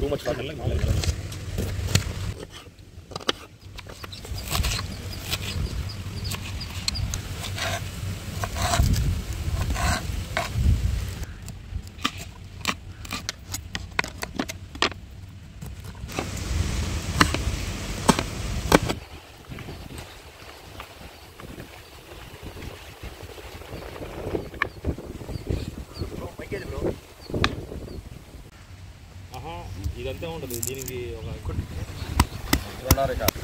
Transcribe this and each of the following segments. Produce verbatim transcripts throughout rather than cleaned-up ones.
Too much water ఇదంతే ఉంటుంది దీనికి ఒక రెండున్నర కాదు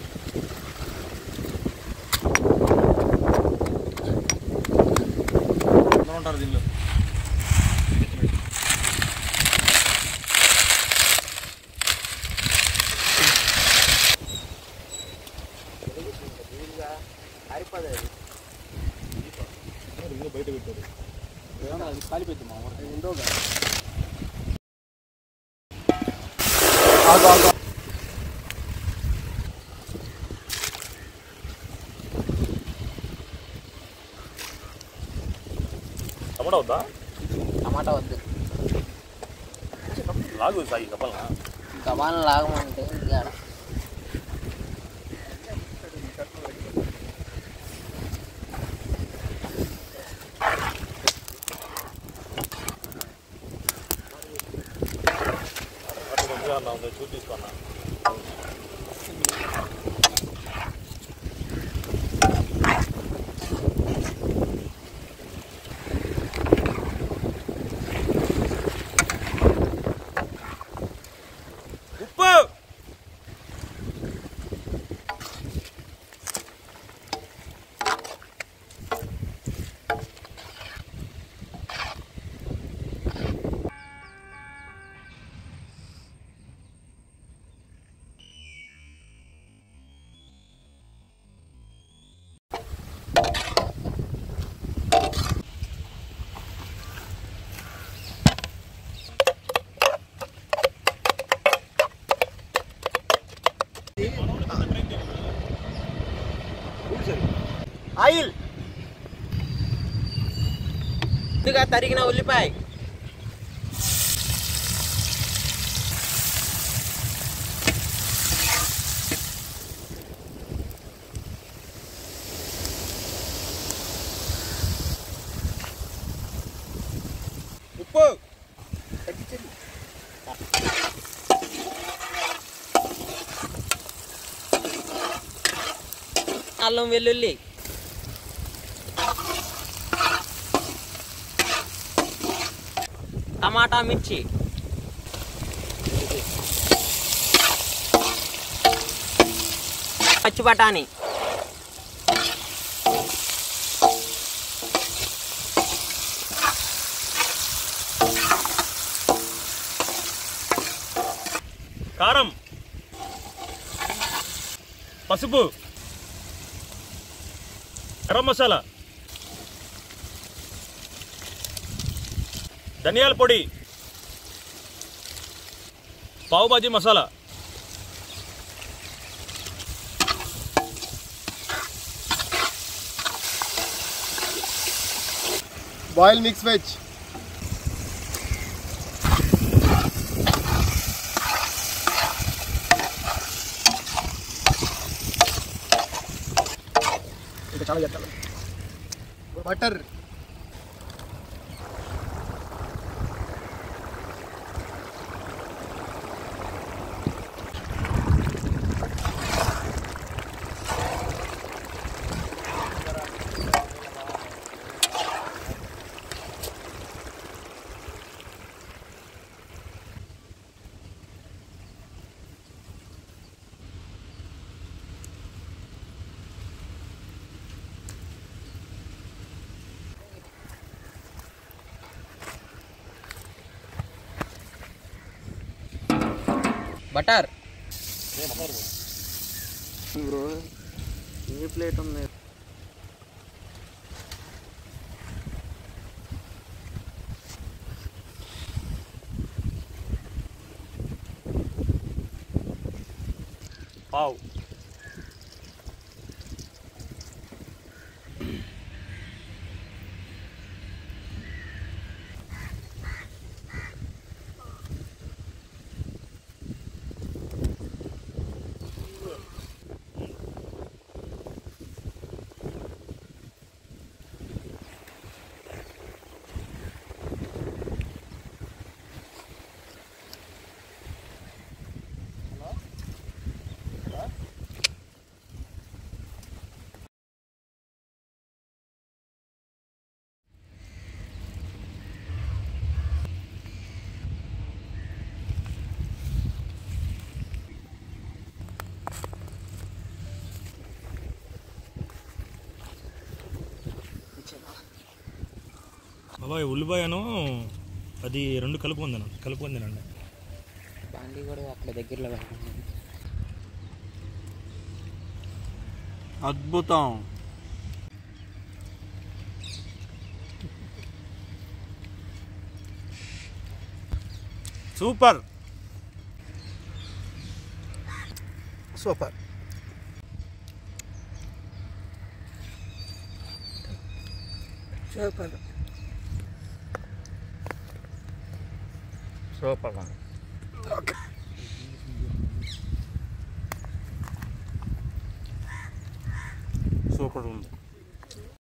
ఉంటారు దీనిలో బయట పెట్టారు అది కాలిపోయింది మా ఉండో టమాటా వద్దా టమాటా వద్దు లాగు సాయి కపాలనా కపాలను లాగమంటే ఇంకా చూసి తీసుకున్నా ఉప్పు ఆయిల్ ముందుగా తరిగిన ఉల్లిపాయ ఉప్పు అల్లం వెల్లుల్లి టమాటా మిర్చి పచ్చి బఠానీ కారం పసుపు గరం మసాలా ధనియాల పొడి pav bhaji masala boil mix veg ఇంకా చాలా చేస్తాను బటర్ బటర్ బ్రో ఈ ప్లేట్ ఉంది పావ్ బాబాయ్ ఉల్లిపాయను అది రెండు కలుపుకుందాను కలుపుకుందానండి. బాండి కూడా అక్కడ దగ్గరలో పెట్టండి. అద్భుతం. Super super. Super super super ఉంది.